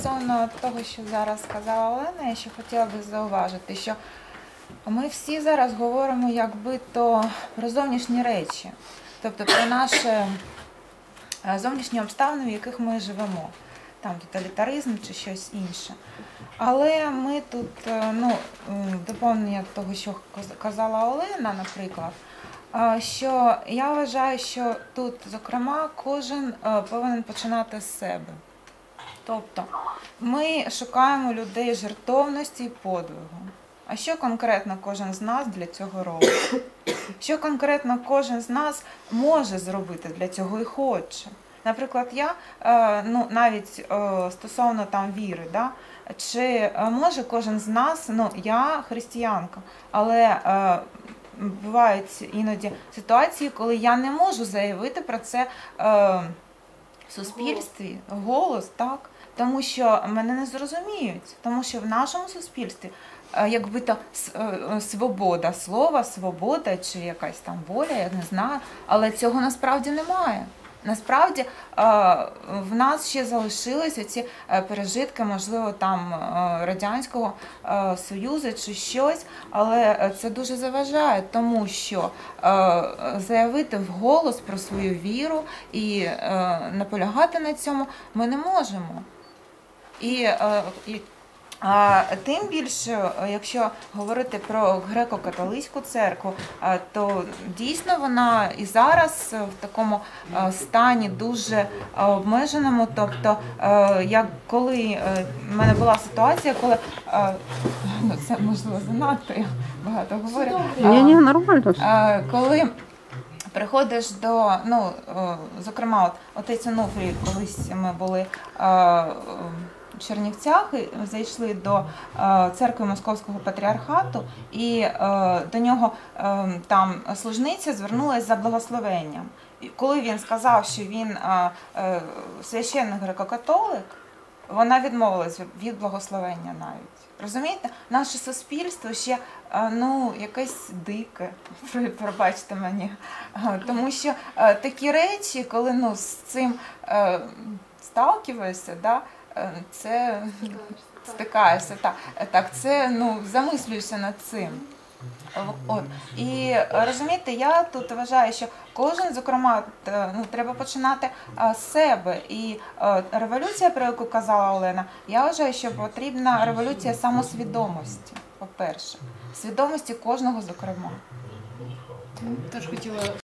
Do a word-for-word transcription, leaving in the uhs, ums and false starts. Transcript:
стосовно того, що зараз сказала Олена, я ще хотіла би зауважити, що ми всі зараз говоримо якби то про зовнішні речі, тобто про наші зовнішні обставини, в яких ми живемо, там тоталітаризм чи щось інше. Але ми тут, ну, доповнення того, що казала Олена, наприклад, що я вважаю, що тут, зокрема, кожен повинен починати з себе. Тобто ми шукаємо людей жертовності і подвигу. А що конкретно кожен з нас для цього робить? Що конкретно кожен з нас може зробити для цього і хоче? Наприклад, я, ну, навіть стосовно там віри, да? Чи може кожен з нас, ну, я християнка, але бувають іноді ситуації, коли я не можу заявити про це в суспільстві, голос, так? Тому що мене не зрозуміють, тому що в нашому суспільстві якби то свобода слова, свобода чи якась там воля, я не знаю, але цього насправді немає. Насправді в нас ще залишилися ці пережитки, можливо, там Радянського Союзу чи щось, але це дуже заважає, тому що заявити вголос про свою віру і наполягати на цьому ми не можемо. І, і А тим більше, якщо говорити про греко-католицьку церкву, то дійсно вона і зараз в такому стані дуже обмеженому. Тобто, як коли в мене була ситуація, коли, ну це можливо занадто, я багато говорю, Ні, ні, нормально. Коли приходиш до, ну, зокрема, от отець Онуфрій, колись ми були в Чернівцях, зайшли до церкви Московського патріархату, і до нього там служниця звернулася за благословенням. І коли він сказав, що він священник греко-католик, вона відмовилась від благословення навіть. Розумієте? Наше суспільство ще, ну, якесь дике, пробачте мені. Тому що такі речі, коли, ну, з цим сталкиваєшся, да, це стикаєшся, так, так, це, ну, замислюєшся над цим. От. І розумієте, я тут вважаю, що кожен, зокрема, ну, треба починати з себе. І революція, про яку казала Олена, я вважаю, що потрібна революція самосвідомості, по-перше. Свідомості кожного, зокрема. Теж хотіла